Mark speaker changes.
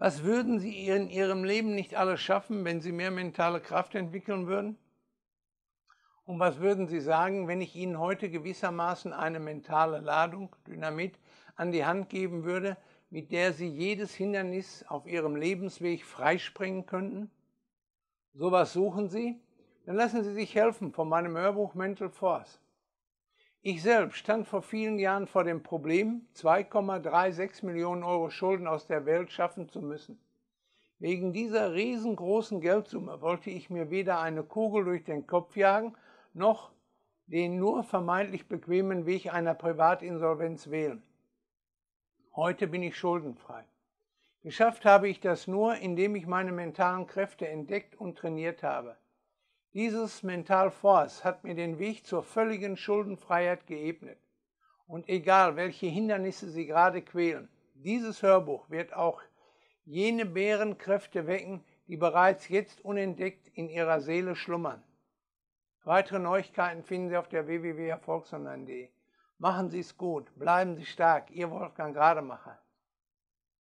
Speaker 1: Was würden Sie in Ihrem Leben nicht alles schaffen, wenn Sie mehr mentale Kraft entwickeln würden? Und was würden Sie sagen, wenn ich Ihnen heute gewissermaßen eine mentale Ladung, Dynamit, an die Hand geben würde, mit der Sie jedes Hindernis auf Ihrem Lebensweg freispringen könnten? Sowas suchen Sie? Dann lassen Sie sich helfen von meinem Hörbuch Mental Force. Ich selbst stand vor vielen Jahren vor dem Problem, 2,36 Millionen Euro Schulden aus der Welt schaffen zu müssen. Wegen dieser riesengroßen Geldsumme wollte ich mir weder eine Kugel durch den Kopf jagen, noch den nur vermeintlich bequemen Weg einer Privatinsolvenz wählen. Heute bin ich schuldenfrei. Geschafft habe ich das nur, indem ich meine mentalen Kräfte entdeckt und trainiert habe. Dieses Mental Force hat mir den Weg zur völligen Schuldenfreiheit geebnet. Und egal, welche Hindernisse Sie gerade quälen, dieses Hörbuch wird auch jene Bärenkräfte wecken, die bereits jetzt unentdeckt in Ihrer Seele schlummern. Weitere Neuigkeiten finden Sie auf der www.erfolgsonline.de. Machen Sie es gut, bleiben Sie stark, Ihr Wolfgang Rademacher.